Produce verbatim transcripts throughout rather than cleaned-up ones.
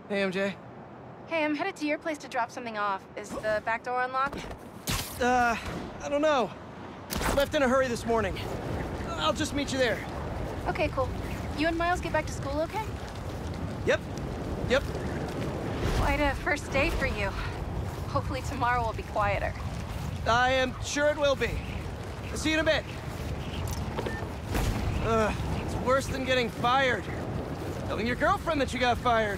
Hey, M J. Hey, I'm headed to your place to drop something off. Is the back door unlocked? Uh, I don't know. Left in a hurry this morning. I'll just meet you there. Okay, cool. You and Miles get back to school okay? Yep. Yep. Quite a first day for you. Hopefully tomorrow will be quieter. I am sure it will be. I'll see you in a bit. Ugh, it's worse than getting fired. Telling your girlfriend that you got fired.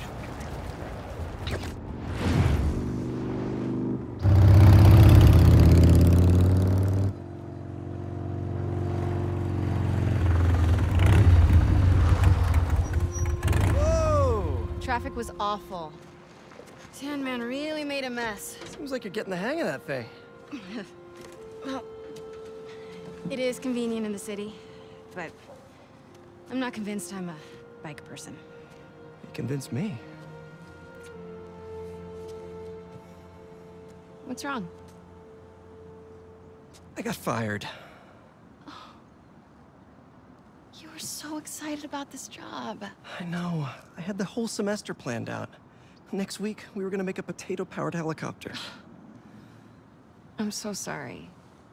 Whoa! Traffic was awful. Tan Man really made a mess. Seems like you're getting the hang of that thing. Well, it is convenient in the city, but I'm not convinced I'm a bike person. You convinced me. What's wrong? I got fired. You were so excited about this job. I know. I had the whole semester planned out. Next week, we were gonna make a potato-powered helicopter. I'm so sorry.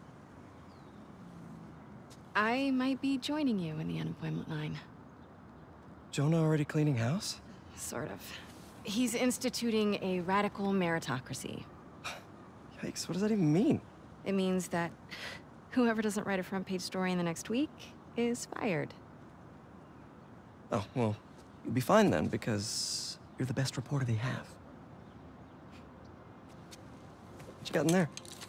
I might be joining you in the unemployment line. Jonah already cleaning house? Sort of. He's instituting a radical meritocracy. Yikes, what does that even mean? It means that whoever doesn't write a front-page story in the next week is fired. Oh, well, you'll be fine then, because you're the best reporter they have. What you got in there?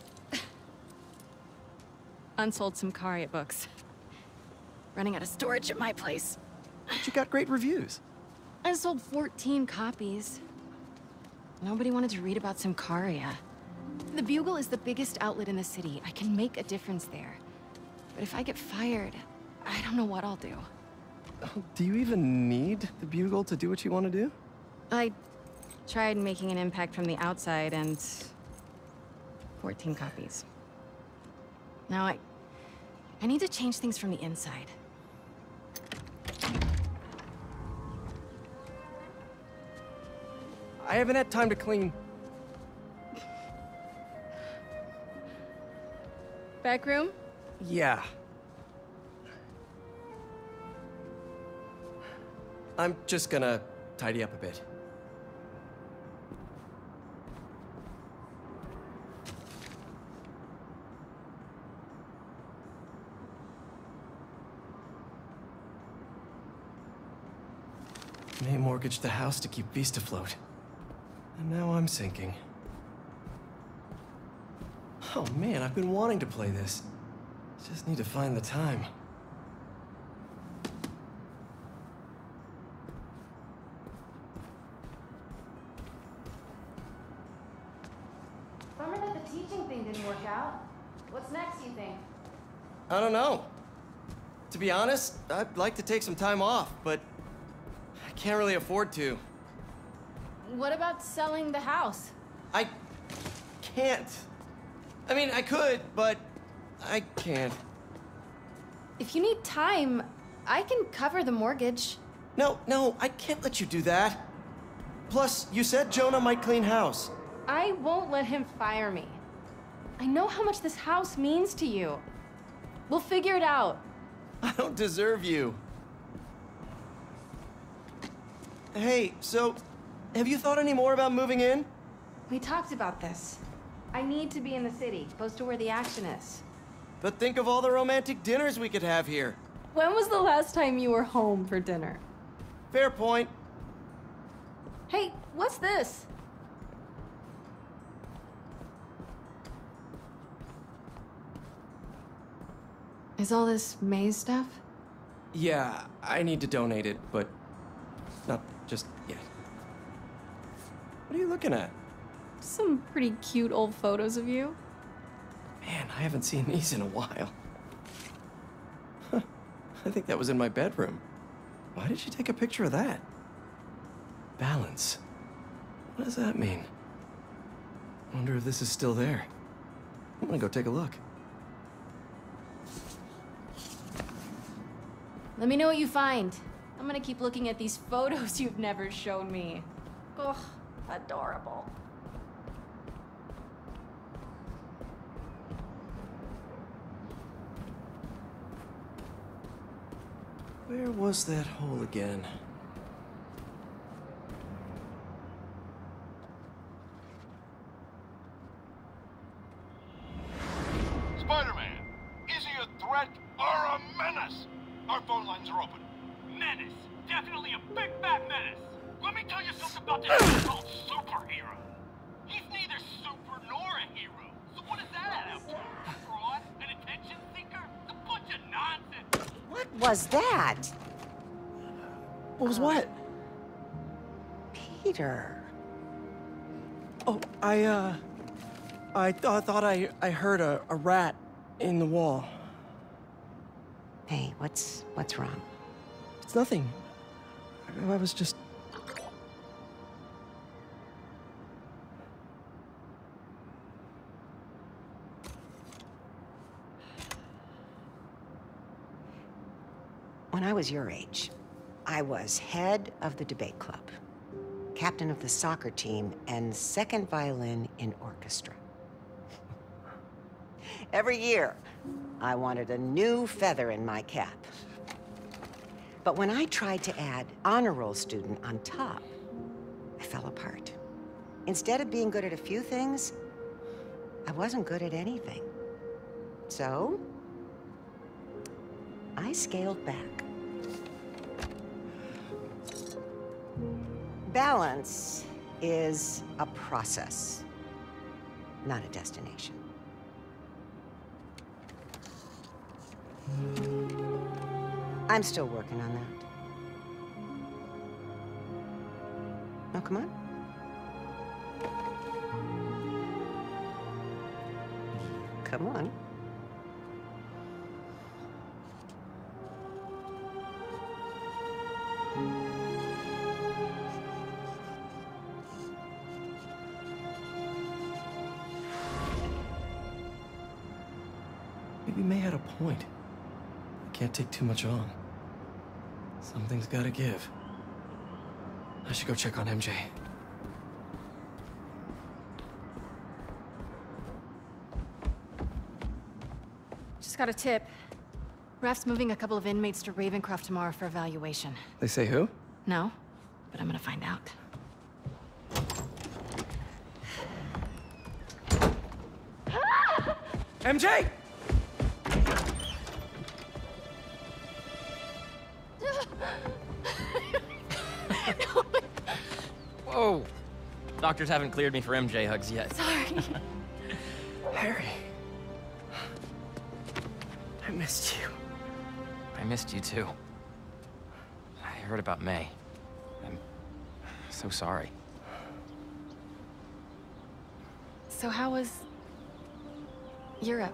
Unsold Symkaria books. Running out of storage at my place. But you got great reviews. I sold fourteen copies. Nobody wanted to read about Symkaria. The Bugle is the biggest outlet in the city. I can make a difference there. But if I get fired, I don't know what I'll do. Do you even need the Bugle to do what you want to do? I tried making an impact from the outside and fourteen copies. Now I I need to change things from the inside. I haven't had time to clean. Back room? Yeah. I'm just gonna tidy up a bit. May mortgaged the house to keep Beast afloat. And now I'm sinking. Oh man, I've been wanting to play this. Just need to find the time. Bummer that the teaching thing didn't work out. What's next, you think? I don't know. To be honest, I'd like to take some time off, but I can't really afford to. What about selling the house? I can't. I mean, I could, but I can't. If you need time, I can cover the mortgage. No, no, I can't let you do that. Plus, you said Jonah might clean house. I won't let him fire me. I know how much this house means to you. We'll figure it out. I don't deserve you. Hey, so, have you thought any more about moving in? We talked about this. I need to be in the city, close to where the action is. But think of all the romantic dinners we could have here. When was the last time you were home for dinner? Fair point. Hey, what's this? Is all this maze stuff? Yeah, I need to donate it, but not just yet. What are you looking at? Some pretty cute old photos of you. Man, I haven't seen these in a while. Huh. I think that was in my bedroom. Why did you take a picture of that? Balance. What does that mean? Wonder if this is still there. I'm gonna go take a look. Let me know what you find. I'm gonna keep looking at these photos you've never shown me. Ugh, adorable. Where was that hole again? Spider-Man, is he a threat or a menace? Our phone lines are open. Menace. Definitely a big fat menace. Let me tell you something about this so-called superhero. He's neither super nor a hero. So what is that out to? A fraud? An attention seeker? A bunch of nonsense. What was that? What was what? Peter. Oh, I, uh... I th I thought I, I heard a, a rat in the wall. Hey, what's what's wrong? It's nothing. I, I was just... When I was your age, I was head of the debate club, captain of the soccer team, and second violin in orchestra. Every year, I wanted a new feather in my cap. But when I tried to add honor roll student on top, I fell apart. Instead of being good at a few things, I wasn't good at anything. So, I scaled back. Balance is a process, not a destination. I'm still working on that. Oh, come on. Come on. Maybe May had a point. I can't take too much on. Something's gotta give. I should go check on M J. Just got a tip. Raph's moving a couple of inmates to Ravencroft tomorrow for evaluation. They say who? No, but I'm gonna find out. M J! Whoa! Doctors haven't cleared me for M J hugs yet. Sorry. Harry. I missed you. I missed you too. I heard about May. I'm so sorry. So how was Europe?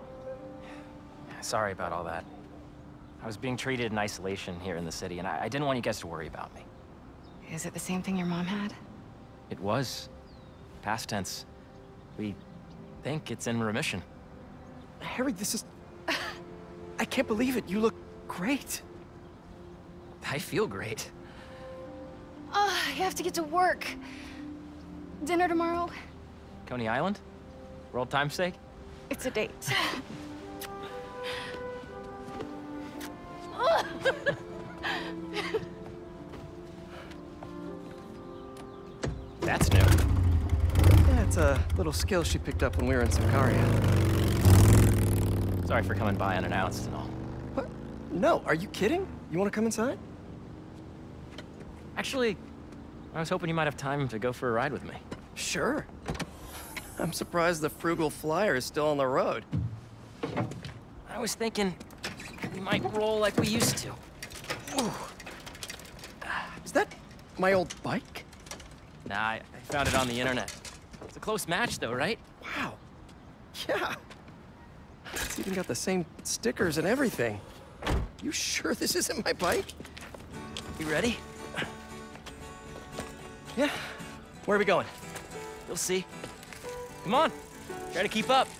Sorry about all that. I was being treated in isolation here in the city, and I, I didn't want you guys to worry about me. Is it the same thing your mom had? It was. Past tense. We think it's in remission. Harry, this is... I can't believe it. You look great. I feel great. Oh, I have to get to work. Dinner tomorrow? Coney Island? World Time's sake? It's a date. That's new. Yeah, it's a little skill she picked up when we were in Sakaria. Sorry for coming by unannounced and all. What? No, are you kidding? You want to come inside? Actually, I was hoping you might have time to go for a ride with me. Sure. I'm surprised the frugal flyer is still on the road. I was thinking we might roll like we used to. Ooh. Is that my old bike? Nah, I, I found it on the internet. It's a close match though, right? Wow. Yeah. It's even got the same stickers and everything. You sure this isn't my bike? You ready? Yeah. Where are we going? You'll see. Come on, try to keep up.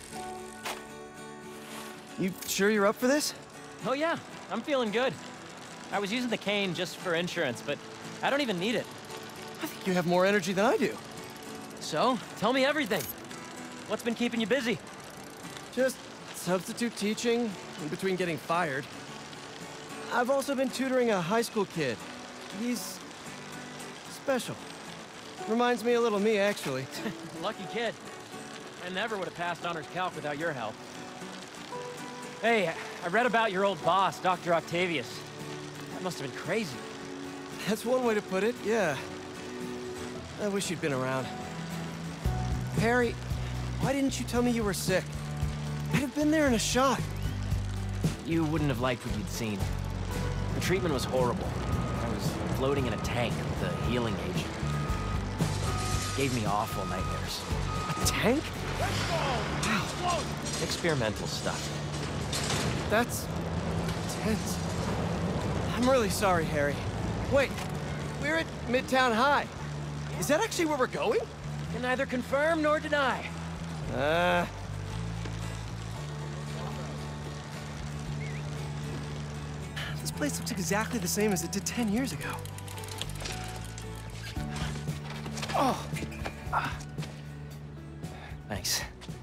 You sure you're up for this? Oh yeah, I'm feeling good. I was using the cane just for insurance, but I don't even need it. I think you have more energy than I do. So, tell me everything. What's been keeping you busy? Just substitute teaching in between getting fired. I've also been tutoring a high school kid. He's special. Reminds me a little of me, actually. Lucky kid. I never would have passed honors calc without your help. Hey, I read about your old boss, Doctor Octavius. That must have been crazy. That's one way to put it, yeah. I wish you'd been around. Harry, why didn't you tell me you were sick? I'd have been there in a shot. You wouldn't have liked what you'd seen. The treatment was horrible. I was floating in a tank with a healing agent. Gave me awful nightmares. A tank? Wow. Experimental stuff. That's intense. I'm really sorry, Harry. Wait, we're at Midtown High. Is that actually where we're going? Can neither confirm nor deny. Uh... This place looks exactly the same as it did ten years ago. Oh! Ah. Thanks.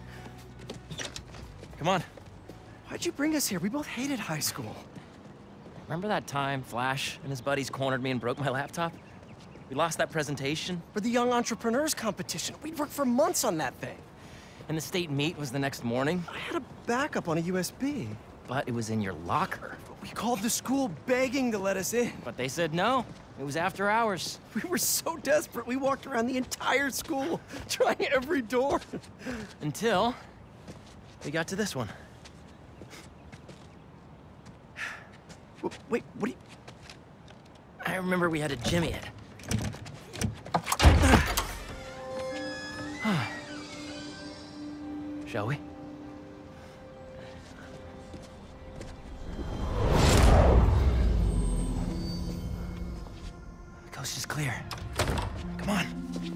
Come on. Why'd you bring us here? We both hated high school. Remember that time Flash and his buddies cornered me and broke my laptop? We lost that presentation. For the Young Entrepreneurs competition. We'd worked for months on that thing. And the state meet was the next morning. I had a backup on a U S B. But it was in your locker. We called the school begging to let us in. But they said no. It was after hours. We were so desperate, we walked around the entire school, trying every door. Until we got to this one. Wait, what do you... I remember we had to jimmy it. Shall we? The coast is clear. Come on.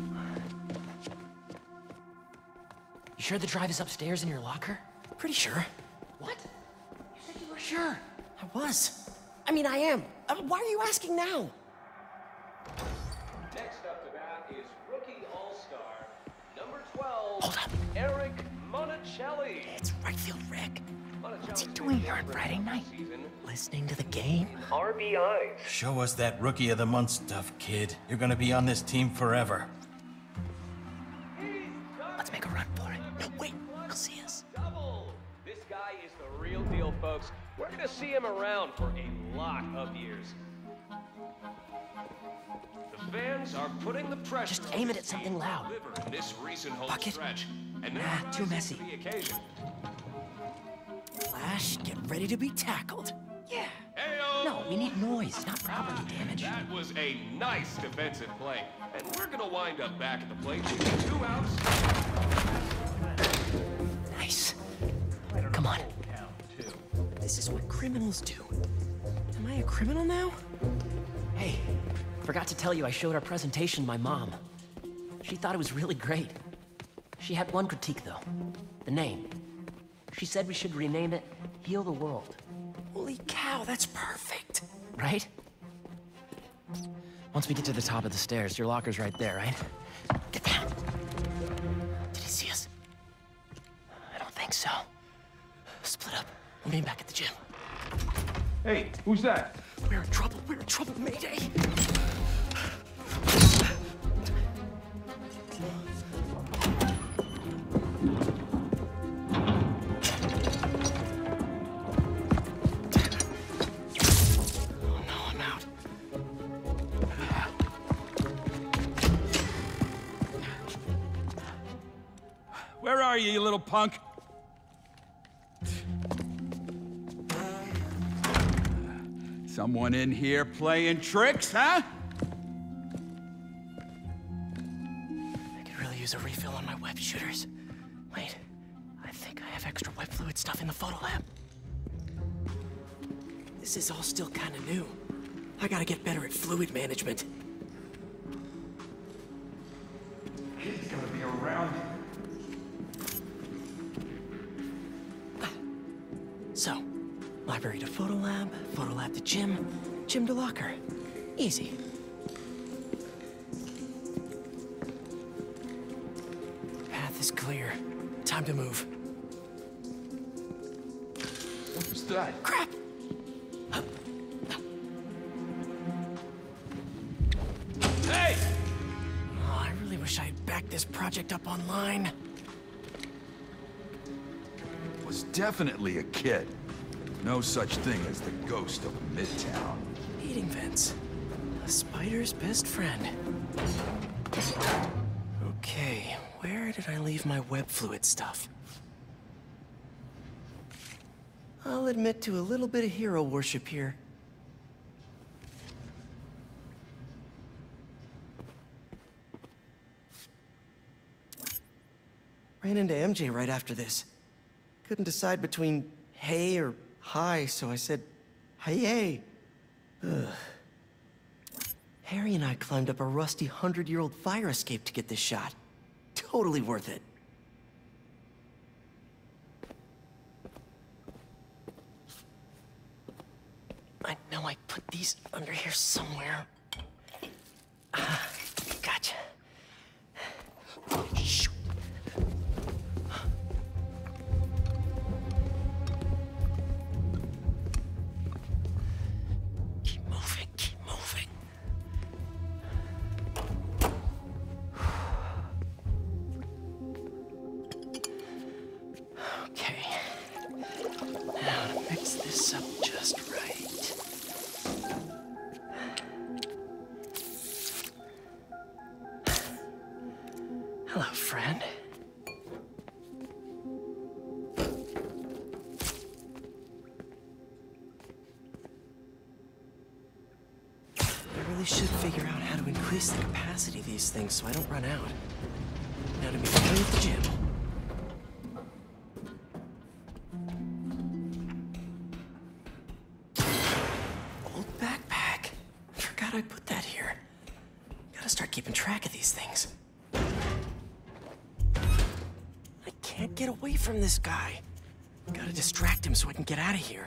You sure the drive is upstairs in your locker? Pretty sure. What? You said you were sure. I was. I mean, I am. Uh, why are you asking now? Next up to bat is rookie all-star, number twelve, Hold up. Eric Monticelli. It's right field Rick. What's he doing here on Friday night? Listening to the game? R B Is. Show us that Rookie of the Month stuff, kid. You're gonna be on this team forever. Let's make a run for it. No, wait. He'll see us. Double. This guy is the real deal, folks. We're gonna see him around for a lot of years. The fans are putting the pressure. Just aim it at something loud. In this recent home Bucket? stretch. And Nah, too messy. The occasion. Flash, get ready to be tackled. Yeah. Heyo! No, we need noise, not property damage. That was a nice defensive play. And we're gonna wind up back at the plate with two outs. Nice. Come on. This is what criminals do. Am I a criminal now? Hey, forgot to tell you I showed our presentation to my mom. She thought it was really great. She had one critique, though. The name. She said we should rename it Heal the World. Holy cow, that's perfect. Right? Once we get to the top of the stairs, your locker's right there, right? Get down. Did he see us? I don't think so. Split up. We'll meet back at the gym. Hey, who's that? We're in trouble. We're in trouble. Mayday. Oh no, I'm out. Where are you, you little punk? Someone in here playing tricks, huh? I could really use a refill on my web shooters. Wait, I think I have extra web fluid stuff in the photo lab. This is all still kind of new. I gotta get better at fluid management. He's gonna be around. So, library to photo lab, photo lab to gym, gym to locker. Easy. is clear. Time to move. What was that? Crap! Hey! Oh, I really wish I had backed this project up online. Was definitely a kid. No such thing as the ghost of Midtown. Heating vents. A spider's best friend. Okay, where did I leave my web fluid stuff? I'll admit to a little bit of hero worship here. Ran into M J right after this. Couldn't decide between hey or hi, so I said, hey, hey. Ugh. Harry and I climbed up a rusty hundred-year-old fire escape to get this shot. Totally worth it. I know I put these under here somewhere. Ah, gotcha. Shoot. Keep moving, keep moving. Okay. Now to mix this up just right. Hello, friend. I really should figure out how to increase the capacity of these things so I don't run out. Now to be done with the gym. Old backpack. Forgot I put that here. Gotta start keeping track of these things. I can't get away from this guy. Gotta distract him so I can get out of here.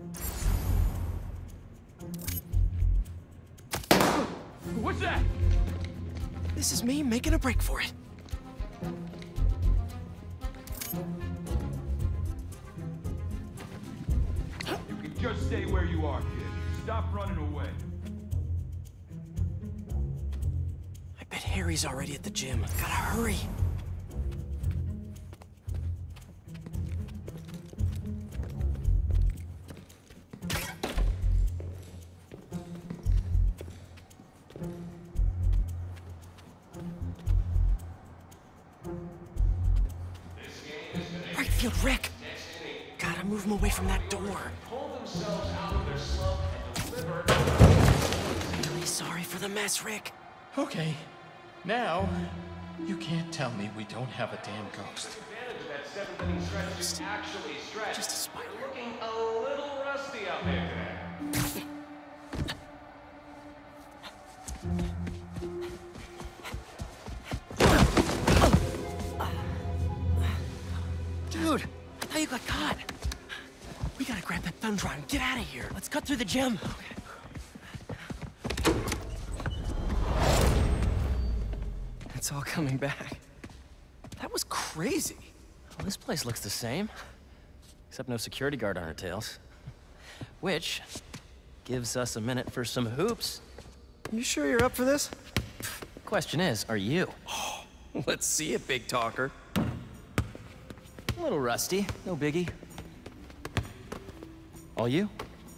What's that? This is me making a break for it. You can just stay where you are, kid. Stop running away. I bet Harry's already at the gym. Gotta hurry. Right field, Rick. Gotta move him away from that door. Really sorry for the mess, Rick. Okay. Now, you can't tell me we don't have a damn ghost. Just, just a spider. Looking a little rusty out there today. Dude, how you got caught? We gotta grab that thumb drive and get out of here. Let's cut through the gym. Okay. It's all coming back. That was crazy. Well, this place looks the same. Except no security guard on our tails. Which gives us a minute for some hoops. You sure you're up for this? Question is, are you? Oh, let's see it, big talker. A little rusty, no biggie. All you?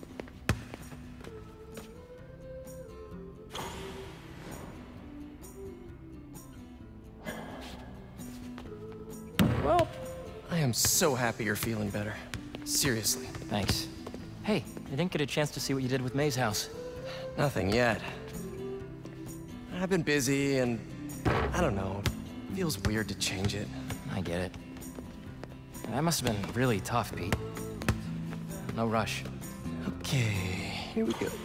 Well, I am so happy you're feeling better. Seriously. Thanks. Hey, I didn't get a chance to see what you did with May's house. Nothing yet. I've been busy and, I don't know, it feels weird to change it. I get it. That must have been really tough, Pete. No rush. Okay, here we go.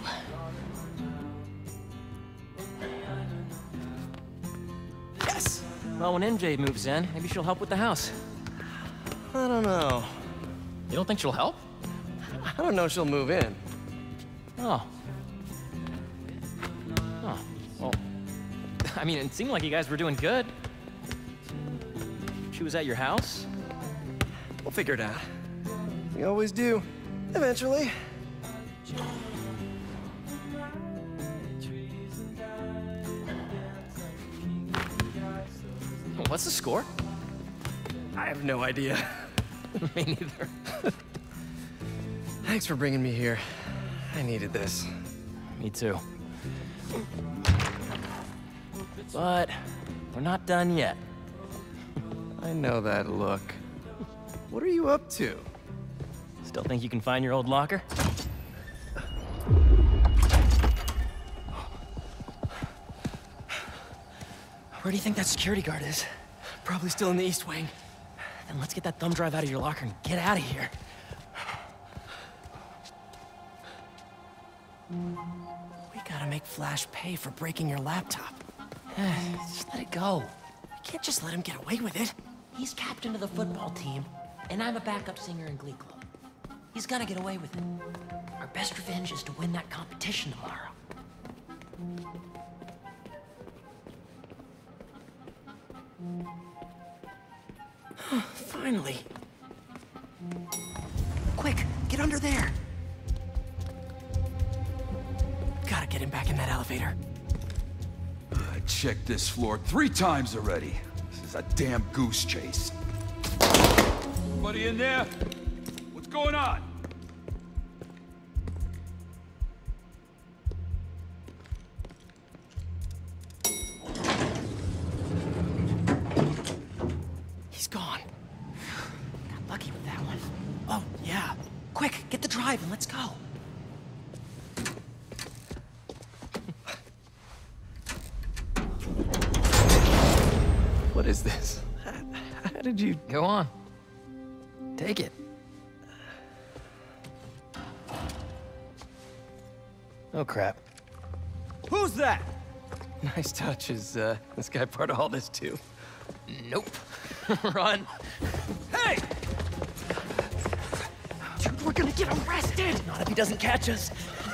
Yes! Well, when M J moves in, maybe she'll help with the house. I don't know. You don't think she'll help? I don't know she'll move in. Oh. Oh, well, I mean, it seemed like you guys were doing good. What'd She was at your house? We'll figure it out. We always do. Eventually. What's the score? I have no idea. Me neither. Thanks for bringing me here. I needed this. Me too. But we're not done yet. I know that look. What are you up to? Still think you can find your old locker? Where do you think that security guard is? Probably still in the East Wing. Then let's get that thumb drive out of your locker and get out of here. We gotta make Flash pay for breaking your laptop. Just let it go. We can't just let him get away with it. He's captain of the football team, and I'm a backup singer in Glee Club. He's gonna get away with it. Our best revenge is to win that competition tomorrow. Finally. Quick, get under there. Gotta get him back in that elevator. I checked this floor three times already. This is a damn goose chase. Anybody in there? What's going on? He's gone. Got lucky with that one. Oh, yeah. Quick, get the drive and let's go. What is this? How, how did you... Go on. Take it. Oh, crap. Who's that? Nice touch. Is uh, this guy part of all this too? Nope. Run. Hey! Dude, we're gonna get arrested! Not if he doesn't catch us.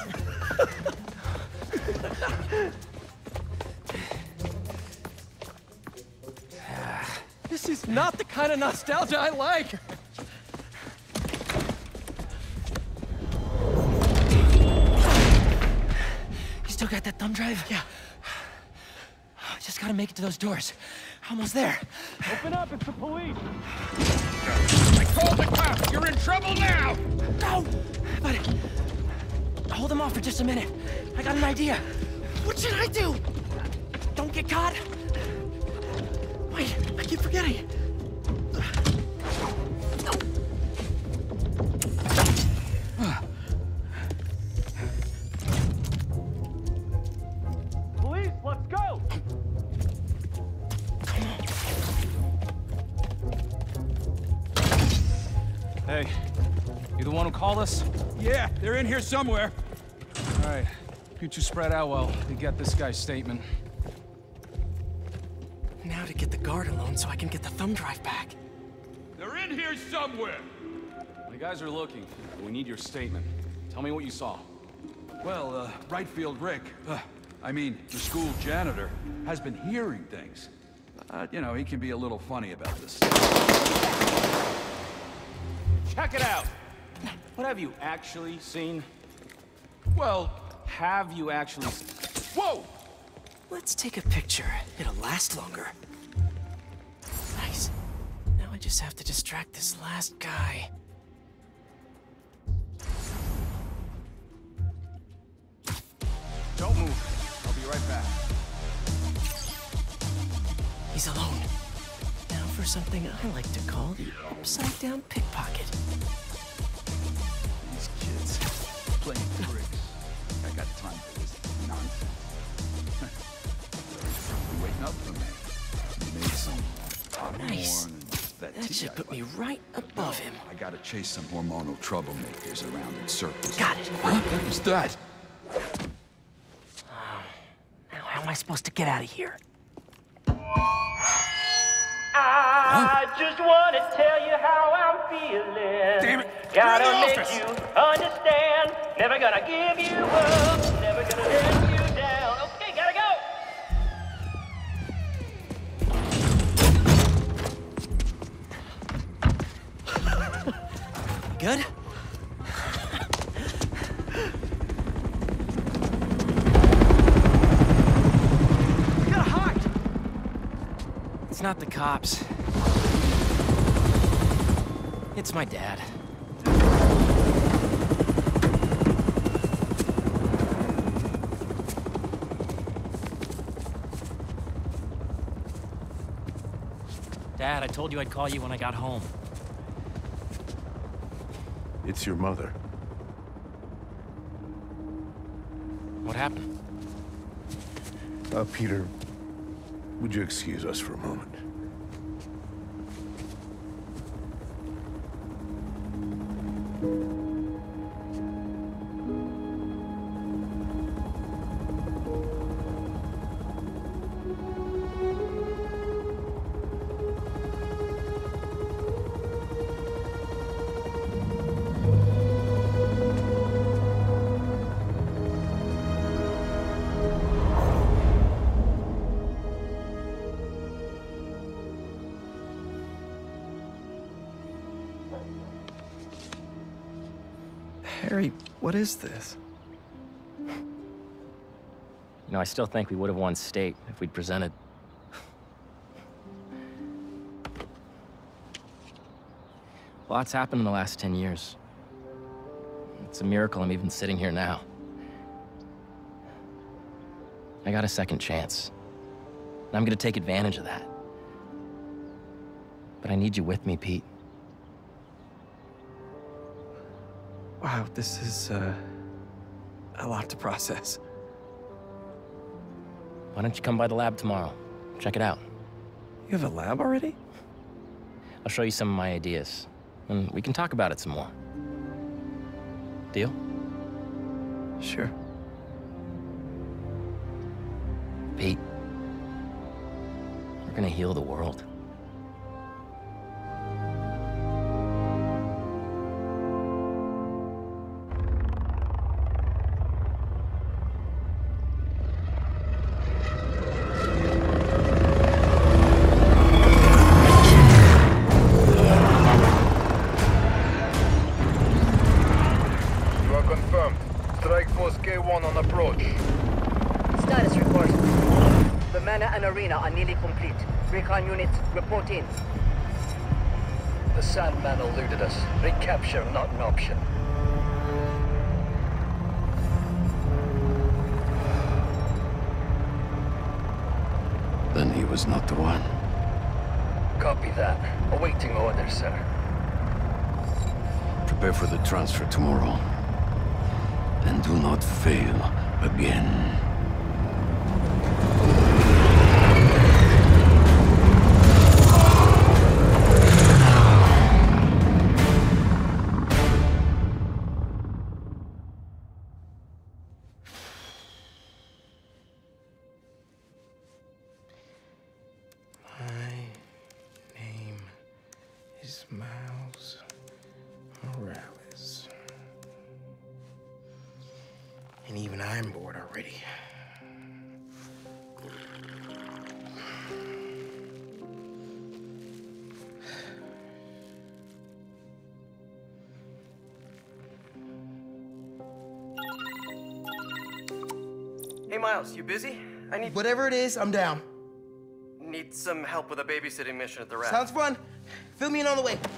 This is not the kind of nostalgia I like. You still got that thumb drive? Yeah. I just gotta make it to those doors. Almost there. Open up, it's the police! I called the cops! You're in trouble now! No! But... hold them off for just a minute. I got an idea. What should I do? Don't get caught. Wait, I keep forgetting. Police, let's go! Hey, you the one who called us? Yeah, they're in here somewhere. All right, you two spread out while we get this guy's statement. Now to get the guard alone so I can get the thumb drive back. They're in here somewhere. The guys are looking. We need your statement. Tell me what you saw. Well, uh, right field Rick, uh, I mean, the school janitor, has been hearing things. Uh, you know, he can be a little funny about this stuff. Check it out! What have you actually seen? Well, have you actually... Whoa! Let's take a picture. It'll last longer. Nice. Now I just have to distract this last guy. Don't move. I'll be right back. He's alone. Now for something I like to call the upside-down pickpocket. These kids playing tricks. I got time for this nonsense. You're waiting up for me. You made some popcorn Nice. and that, That tea should I put me like. right above him. I gotta chase some hormonal troublemakers around in circles. Got it. What was that? Now how am I supposed to get out of here? I just want to tell you how I'm feeling. Damn it, Gotta you're in the make office. you understand. Never gonna give you up. Never gonna let you down. Okay, gotta go. It's not the cops. It's my dad. Dad, I told you I'd call you when I got home. It's your mother. What happened? Uh, Peter, would you excuse us for a moment? Harry, what is this? You know, I still think we would have won state if we'd presented. Lots happened in the last ten years. It's a miracle I'm even sitting here now. I got a second chance. And I'm gonna take advantage of that. But I need you with me, Pete. Wow, this is, uh, a lot to process. Why don't you come by the lab tomorrow? Check it out. You have a lab already? I'll show you some of my ideas, and we can talk about it some more. Deal? Sure. Pete, we're gonna heal the world. Recon units, report in. The Sandman eluded us. Recapture, not an option. Then he was not the one. Copy that. Awaiting orders, sir. Prepare for the transfer tomorrow. And do not fail again. Miles Morales. And even I'm bored already. Hey, Miles, you busy? I need... Whatever it is, I'm down. Need some help with a babysitting mission at the Rap. Sounds fun. Fill me in on the way.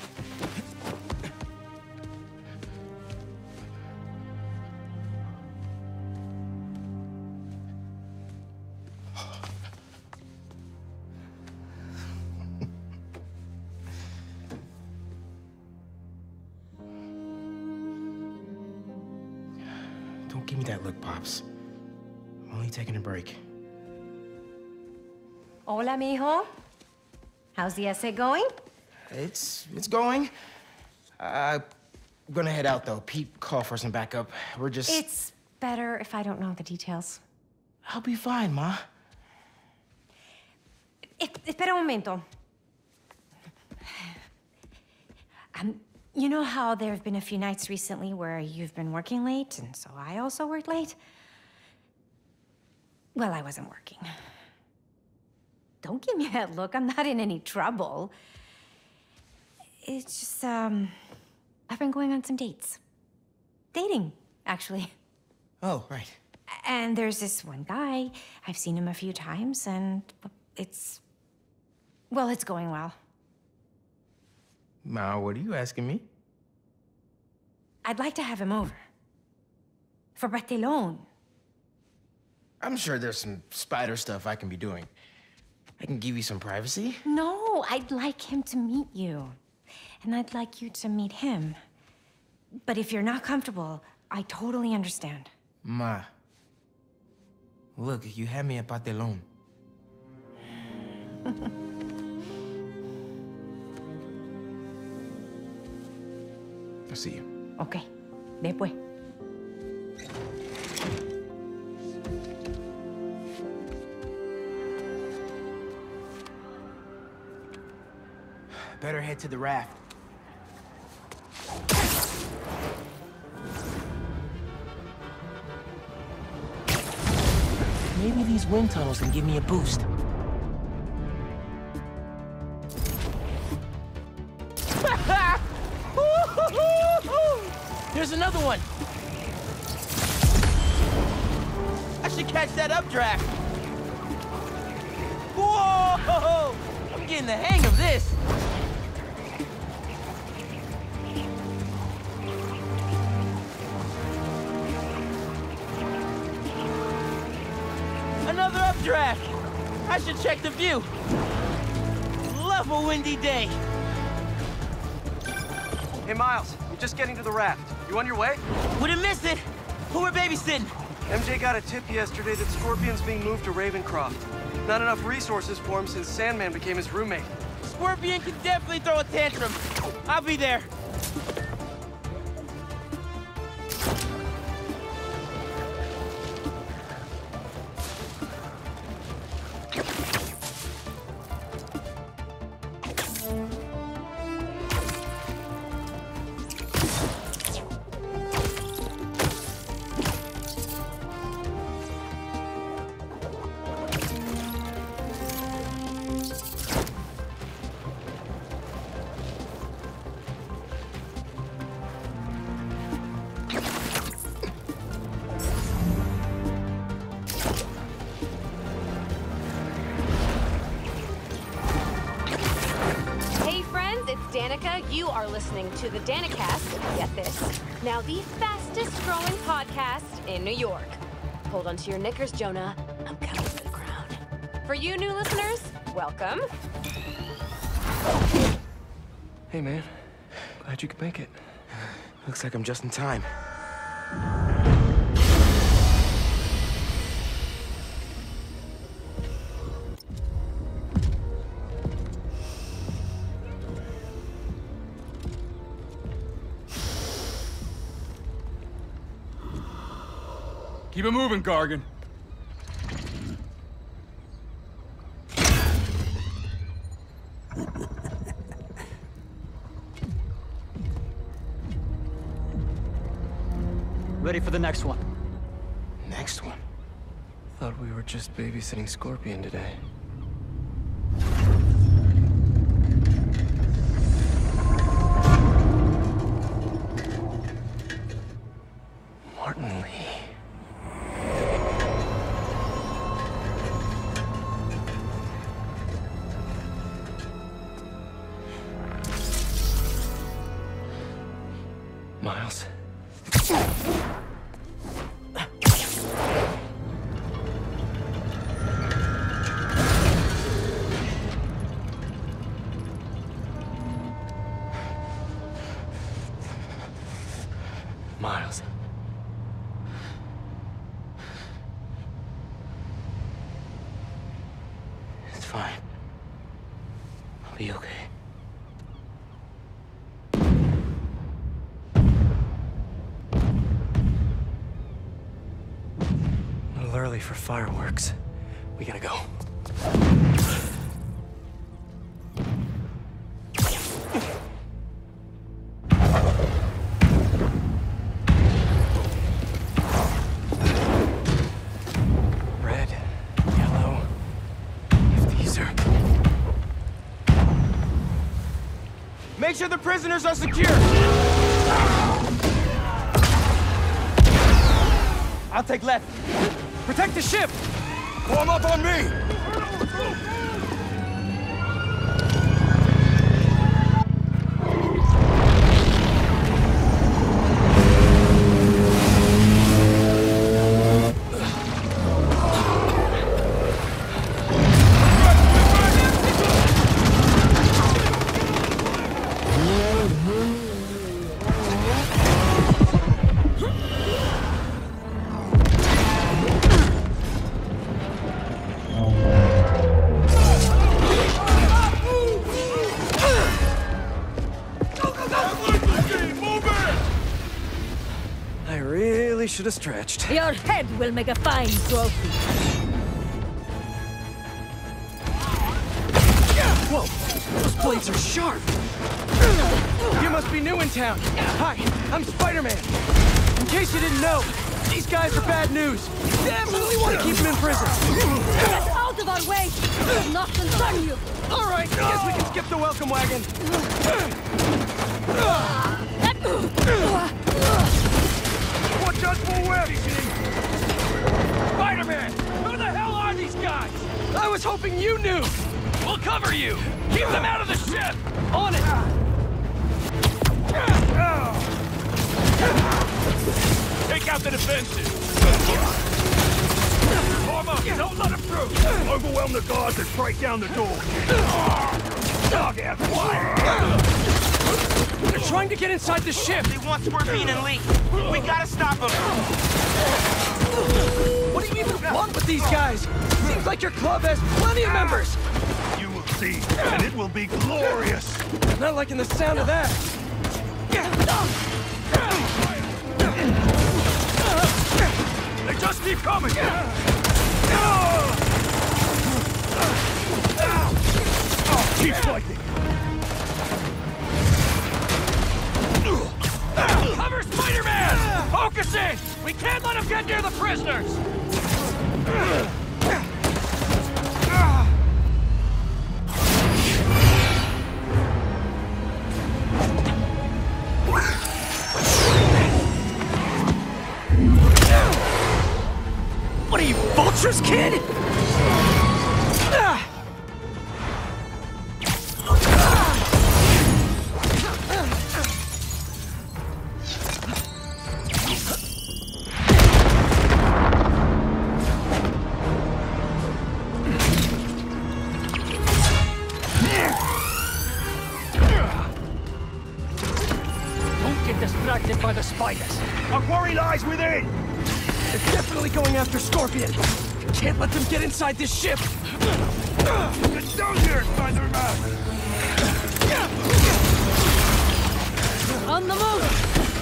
Don't give me that look, Pops. I'm only taking a break. Hola, mijo. How's the essay going? It's it's going. Uh, I'm gonna head out though. Pete called for some backup. We're just. It's better if I don't know the details. I'll be fine, Ma. Es- espera un momento. Um, you know how there have been a few nights recently where you've been working late, and so I also worked late? Well, I wasn't working. Don't give me that look. I'm not in any trouble. It's just, um, I've been going on some dates. Dating, actually. Oh, right. And there's this one guy. I've seen him a few times, and it's... Well, it's going well. Ma, what are you asking me? I'd like to have him over. For Barthelone. I'm sure there's some spider stuff I can be doing. I can give you some privacy. No, I'd like him to meet you. And I'd like you to meet him. But if you're not comfortable, I totally understand. Ma, look, you had me at Barthelone. I'll see you. Okay, después. Better head to the raft. Maybe these wind tunnels can give me a boost. Here's another one! I should catch that updraft! Whoa! I'm getting the hang of this! Another updraft! I should check the view! Love a windy day! Hey, Miles, I'm just getting to the raft. You on your way? Wouldn't miss it! Who we're babysitting? M J got a tip yesterday that Scorpion's being moved to Ravencroft. Not enough resources for him since Sandman became his roommate. Scorpion can definitely throw a tantrum. I'll be there. You are listening to the Danicast, get this, now the fastest growing podcast in New York. Hold on to your knickers, Jonah. I'm coming for the crown. For you new listeners, welcome. Hey, man. Glad you could make it. Looks like I'm just in time. Keep it moving, Gargan. Ready for the next one. Next one? Thought we were just babysitting Scorpion today. Martin Lee. Miles. Miles. It's fine. I'll be okay. A little early for fireworks. We gotta go. Make sure the prisoners are secure! I'll take left. Protect the ship! Form up on me! should have stretched. Your head will make a fine trophy. Whoa! Those blades are sharp! You must be new in town. Hi, I'm Spider-Man. In case you didn't know, these guys are bad news. Definitely want to keep them in prison. Get out of our way! It does not concern you! All right, guess we can skip the welcome wagon. Watch out for web! Spider-Man! Who the hell are these guys? I was hoping you knew! We'll cover you! Keep them out of the ship! On it! Take out the defenses! Form up! Don't let them through! Overwhelm the guards and break down the door! Dog ass fire! They're trying to get inside the ship! They want Scorpion and Lee! We gotta stop them! What do you even want with these guys? Seems like your club has plenty of members! You will see, and it will be glorious! Not liking the sound of that! They just keep coming! Keep fighting! Cover Spider-Man! Focus in! We can't let him get near the prisoners! What are you, vultures, kid? Don't get distracted by the spiders. Our quarry lies within! They're definitely going after Scorpion. Can't let them get inside this ship. Get down here, Spider-Man! On the move!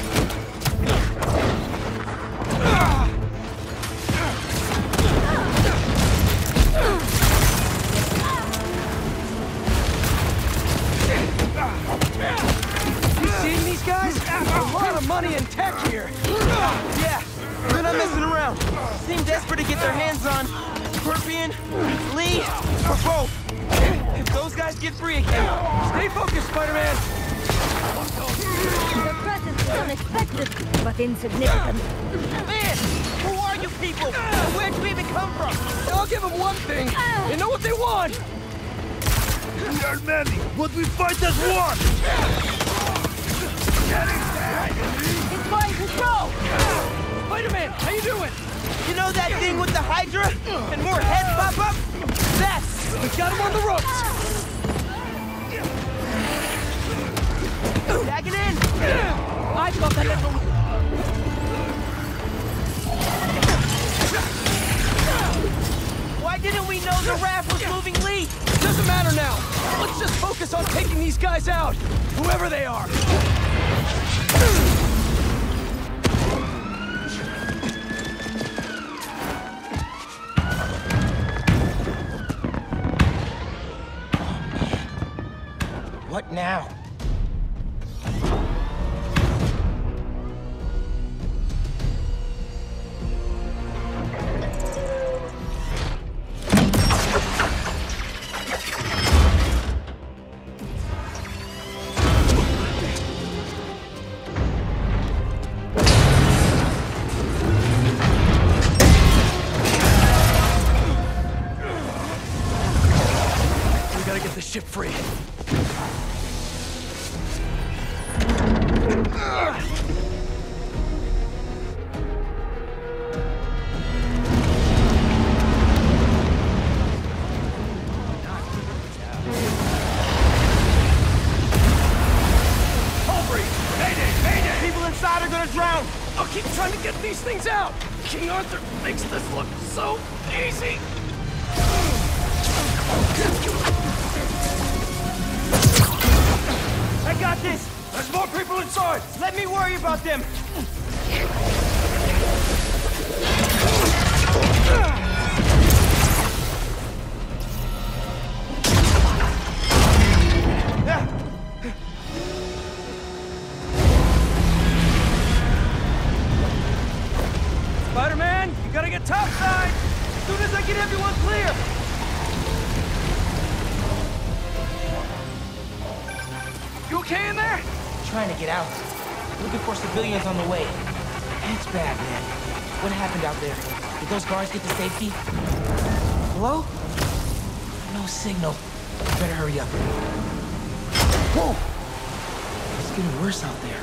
You seeing these guys? A lot of money and tech here. Yeah, they're not messing around. Seem desperate to get their hands on Scorpion, Lee, or both. If those guys get free again, Stay focused, Spider-Man. Your presence is unexpected, but insignificant. Man, who are you people? Where'd you even come from? I'll give them one thing. They know what they want. We are many, but we fight as one! It's going to show! Spider-Man, how you doing? You know that thing with the Hydra? And more heads pop up? That's... We got him on the ropes. Tagging in! I've got the little... Why didn't we know the raft was moving Lee? Doesn't matter now. Let's just focus on taking these guys out, whoever they are. What now? We gotta get the ship free. People inside are gonna drown! I'll keep trying to get these things out. King Arthur makes this look so easy. I got this! There's more people inside! Let me worry about them! You gotta get topside! As soon as I get everyone clear! You okay in there? Trying to get out. Looking for civilians on the way. It's bad, man. What happened out there? Did those guards get to safety? Hello? No signal. Better hurry up. Whoa! It's getting worse out there.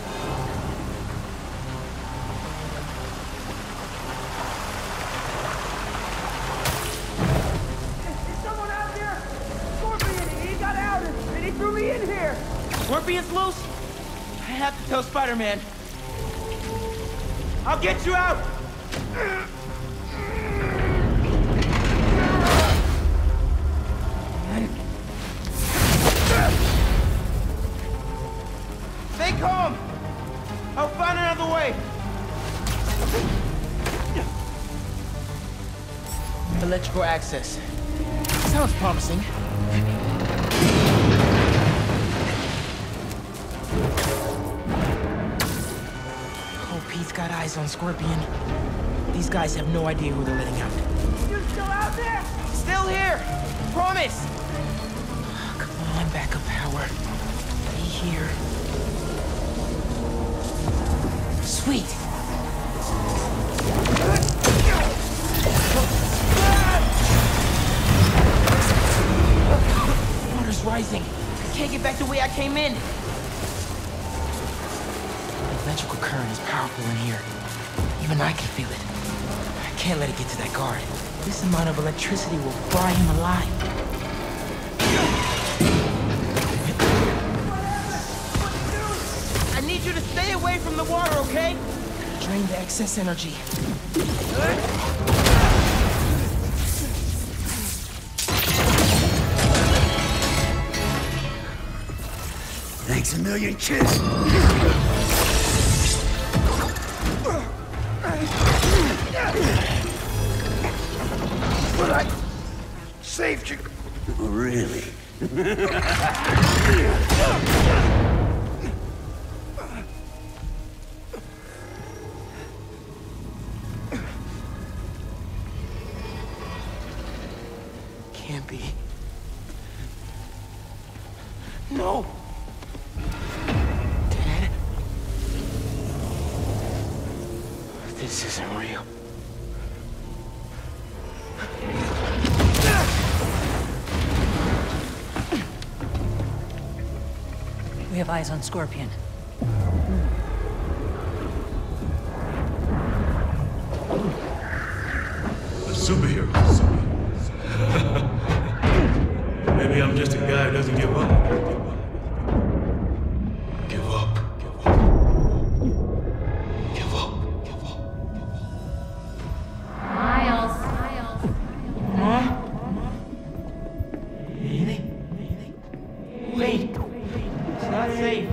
Is someone out there? Scorpion! He got out and he threw me in here! Scorpion's loose? I have to tell Spider-Man. I'll get you out! Stay calm! I'll find another way! Electrical access. Sounds promising. Hope he's got eyes on Scorpion. These guys have no idea who they're letting out. You still out there? Still here! Promise! Come on, backup power. Be here. Sweet! Water's rising. I can't get back the way I came in. The electrical current is powerful in here. Even I can feel it. I can't let it get to that guard. This amount of electricity will fry him alive. I need you to stay away from the water, okay? Drain the excess energy. Thanks a million, kids. But I saved you. Really? Can't be. No! Dad? This isn't real. We have eyes on Scorpion. A superhero. Maybe I'm just a guy who doesn't give up. Give up. Give up. Give up. Miles. Huh? Anything? Wait. It's not safe.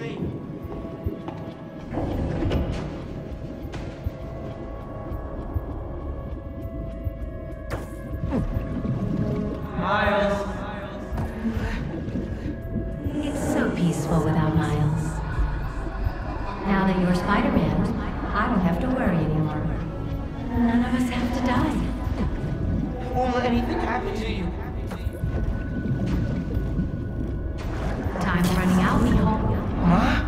Miles. It's so peaceful without Miles. Now that you're Spider-Man, I don't have to worry anymore. None of us have to die. Won't let anything happen to you. Time's running out, Neil. Huh?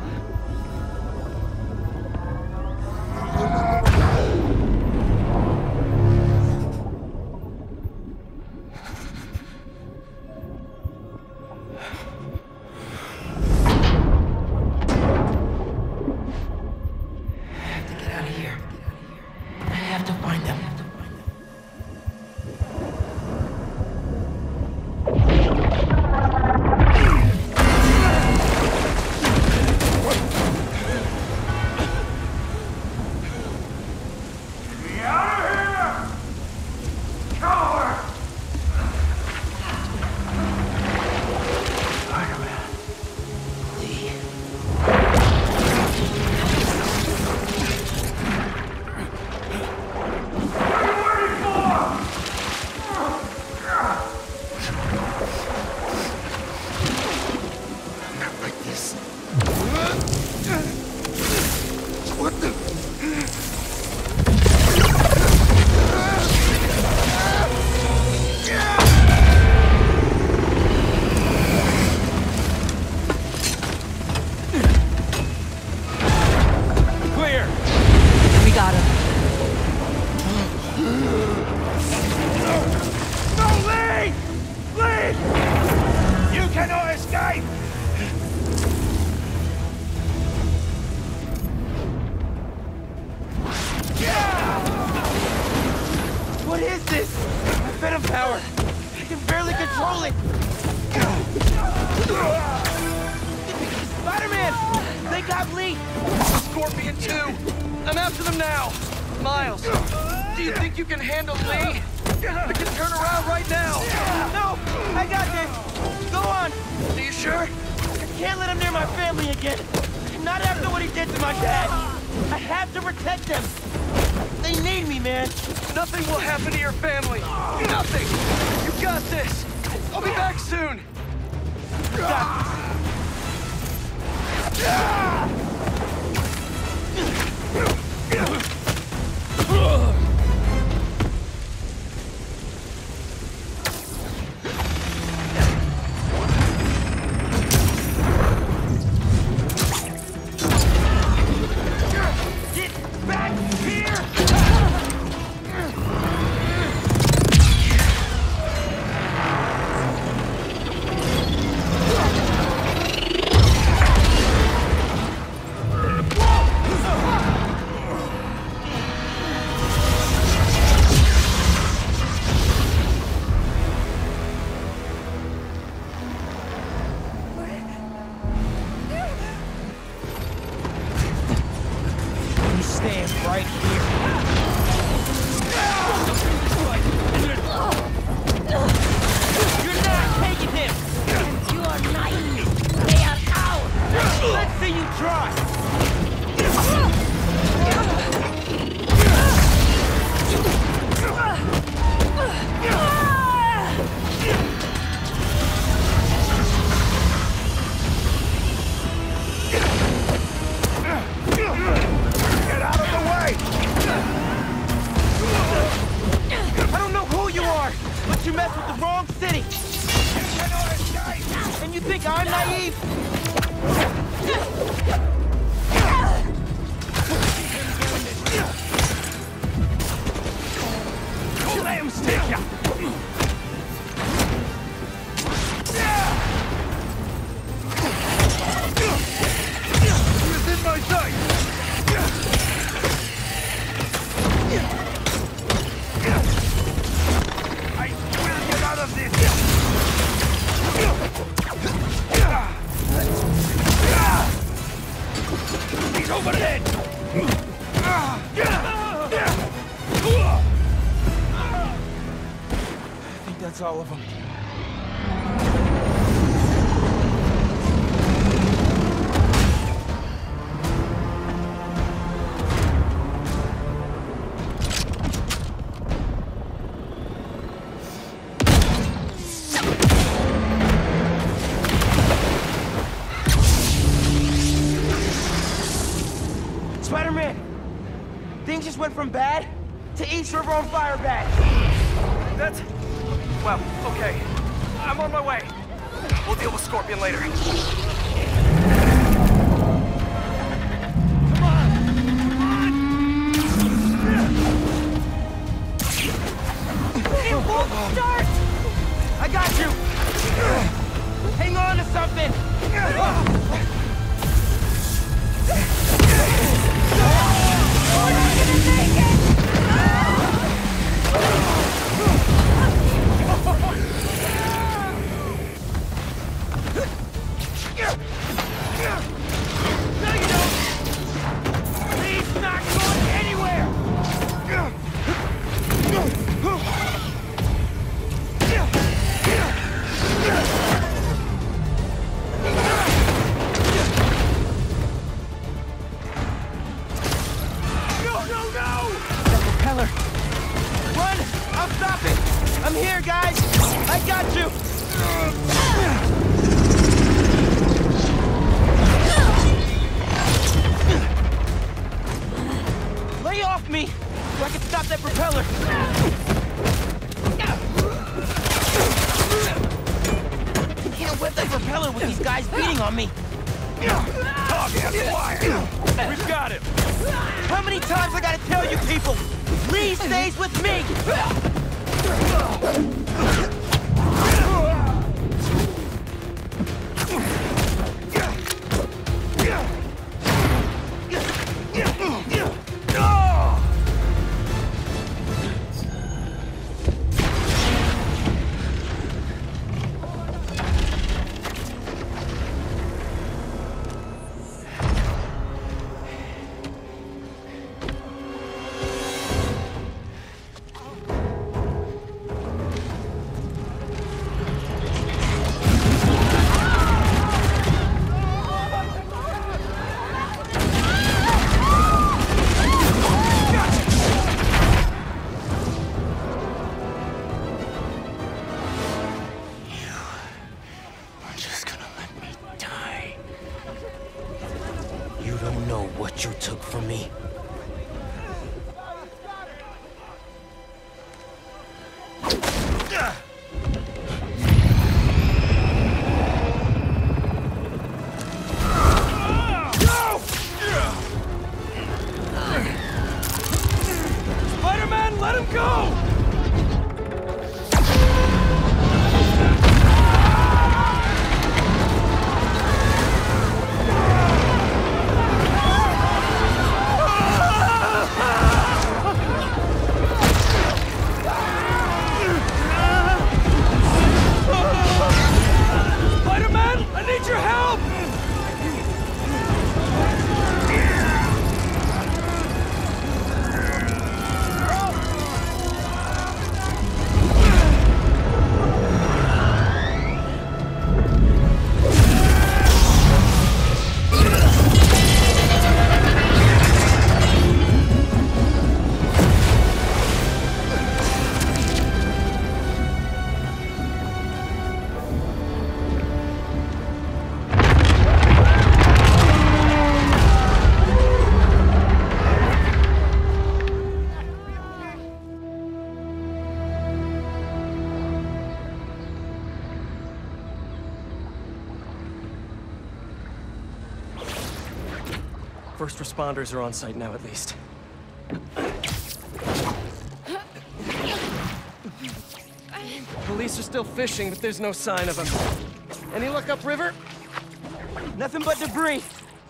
I have to get out of here. I have to find them. What is this? My venom power. I can barely control it. Spider-Man! They got Lee! Scorpion two! I'm after them now! Miles, do you think you can handle Lee? I can turn around right now! No! I got this! Go on! Are you sure? I can't let him near my family again! Not after what he did to my dad! I have to protect them! They need me, man! Nothing will happen to your family! Nothing! You got this! I'll be back soon! Got Get back here! All of them. Spider-Man! Things just went from bad to East River on fire bad. That's... Well, okay. I'm on my way. We'll deal with Scorpion later. Come on! It won't start! I got you! Hang on to something! We're not gonna make it! No, you don't! He's not going anywhere! No, no, no! The propeller! Run! I'll stop it! I'm here, guys! I got you! Lay off me, so I can stop that propeller. I can't whip that propeller with these guys beating on me. We've got him. How many times I gotta tell you people? Lee stays with me. First responders are on site now, at least. Police are still fishing, but there's no sign of them. Any luck upriver? Nothing but debris.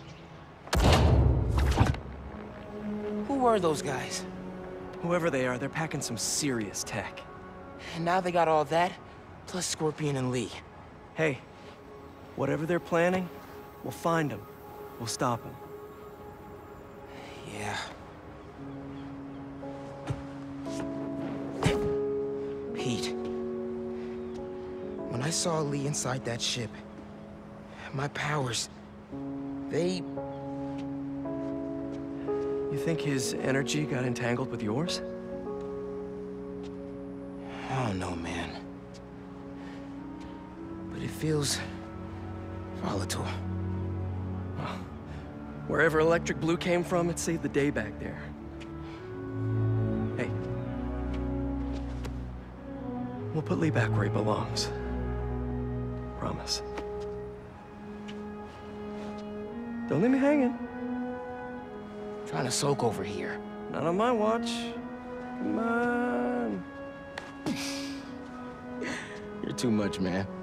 Who were those guys? Whoever they are, they're packing some serious tech. And now they got all that, plus Scorpion and Lee. Hey, whatever they're planning, we'll find them. We'll stop them. Yeah. Pete. When I saw Lee inside that ship, my powers, they... You think his energy got entangled with yours? I don't know, man. But it feels... volatile. Well, wherever Electric Blue came from, it saved the day back there. Hey. We'll put Lee back where he belongs. Promise. Don't leave me hanging. Trying to soak over here. Not on my watch. Come on. You're too much, man.